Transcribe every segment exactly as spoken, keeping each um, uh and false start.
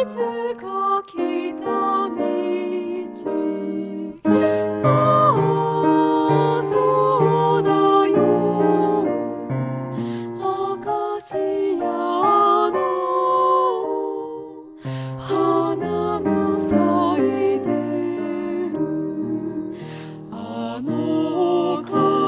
つか来た道。ああそうだよ、アカシアの花が咲いてる。あの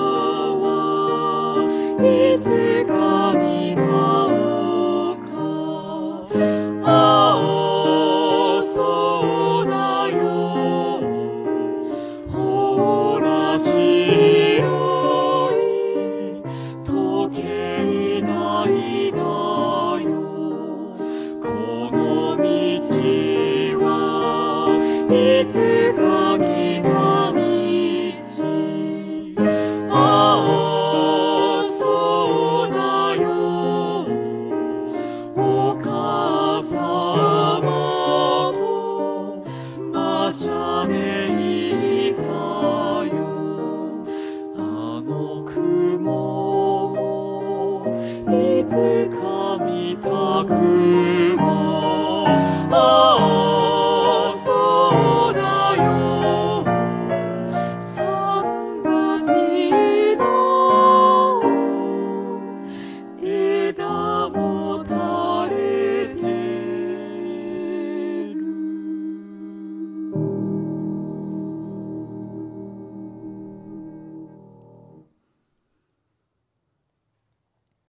川いつか見たか。ああそうだよ、ほら白い時計台だよ。この道はいつか来た道。ああそうだよ、お母様と馬車で行ったよ。あの雲をいつか見たく